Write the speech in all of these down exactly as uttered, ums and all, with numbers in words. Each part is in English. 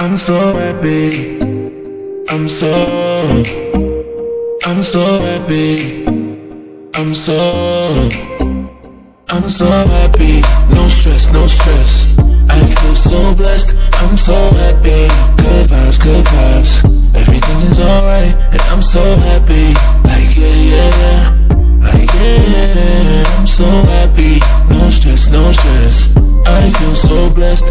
I'm so happy. I'm so, I'm so happy. I'm so, I'm so happy. No stress, no stress. I feel so blessed. I'm so happy. Good vibes, good vibes. Everything is alright, and I'm so happy. Like yeah, yeah, yeah. Like yeah, yeah, yeah. I'm so happy. No stress, no stress. I feel so blessed.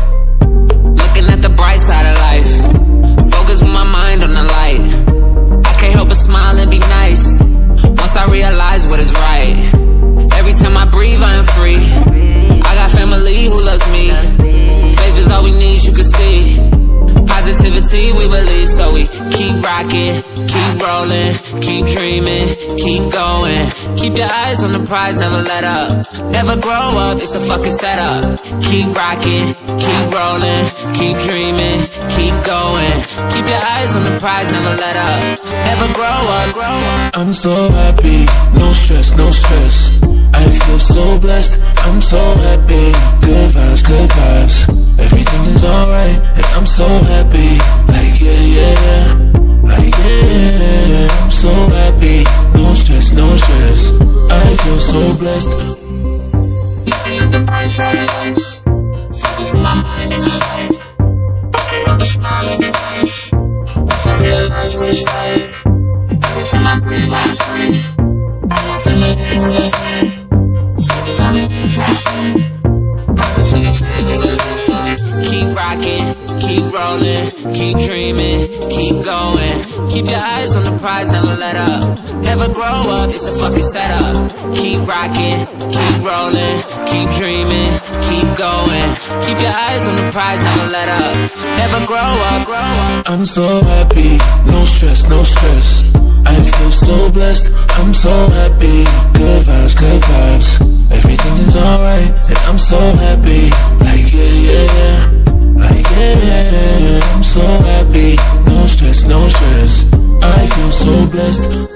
Looking at the bright side of life. Focus with my mind on the light. I can't help but smile and be nice. Once I realize what is right. Every time I breathe, I am free. I got family who loves me. Faith is all we need, you can see. Positivity we believe, so we keep rocking, keep rolling, keep dreaming, keep going. Keep your eyes on the prize, never let up. Never grow up, it's a fucking setup. Keep rocking, keep rolling, keep dreaming, keep going. Keep your eyes on the prize, never let up. Never grow up, grow up. I'm so happy, no stress, no stress. I feel so blessed, I'm so happy. Good vibes, good vibes. Everything is alright, and I'm so happy. Like yeah, yeah, yeah. Like yeah, yeah, yeah. I'm so happy. No stress, no stress. I feel so blessed. Looking at the bright side of life. Focus with my mind on the light. I can't help but smile and be nice. Once I realize what it's right. Every time I breathe, I'm free. I got family who loves me. Faith is all we need, you can see. Positivity we believe, so keep rocking, keep rolling, keep dreaming, keep going. Keep your eyes on the prize, never let up. Never grow up, it's a fucking setup. Keep rocking, keep rolling, keep dreaming, keep going. Keep your eyes on the prize, never let up. Never grow up, grow up. I'm so happy, no stress, no stress. I feel so blessed, I'm so happy. Good vibes, good vibes. Everything is alright, and I'm so happy. Like yeah, yeah, yeah. Like yeah, yeah, yeah. I'm so happy. No stress, no stress. I feel so blessed.